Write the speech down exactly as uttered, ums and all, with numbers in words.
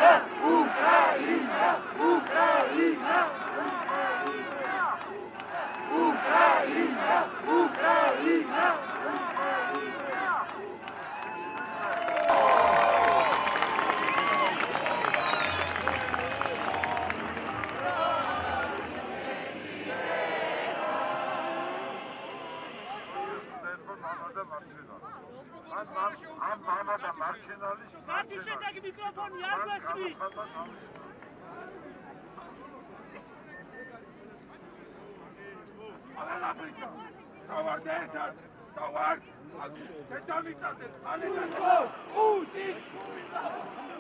ამ მამა და მარჩენალის მათი შედეგი მიკროფონი არ გასმის. ალალაბრისა დავარდ ერთად დავარდ დედამიწაზე ალენა უთი